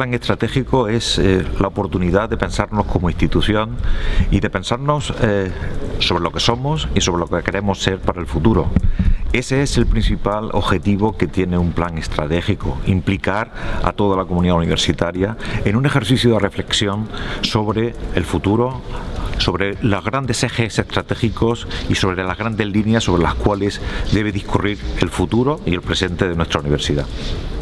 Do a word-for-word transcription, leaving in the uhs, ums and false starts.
plan estratégico es eh, la oportunidad de pensarnos como institución y de pensarnos eh, sobre lo que somos y sobre lo que queremos ser para el futuro. Ese es el principal objetivo que tiene un plan estratégico, implicar a toda la comunidad universitaria en un ejercicio de reflexión sobre el futuro, sobre los grandes ejes estratégicos y sobre las grandes líneas sobre las cuales debe discurrir el futuro y el presente de nuestra universidad.